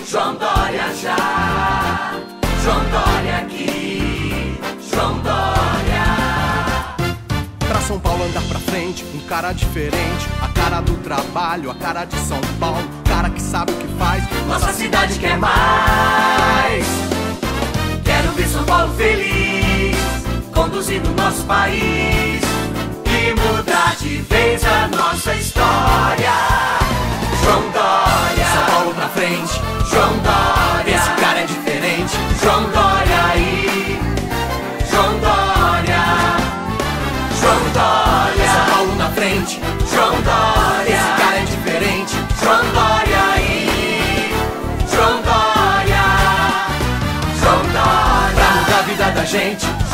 João Dória já, João Dória aqui, João Dória. Pra São Paulo andar pra frente, um cara diferente, a cara do trabalho, a cara de São Paulo, cara que sabe o que faz. Nossa cidade quer mais. Quero ver São Paulo feliz, conduzindo nosso país e mudar de vez a nossa história. João Dória, São Paulo pra frente, João Dória, esse cara é diferente. João Dória aí, João Dória, João Dória, São Paulo na frente, João Dória, esse cara é diferente. João Dória aí, João Dória, João Dória. Pra mudar a vida da gente,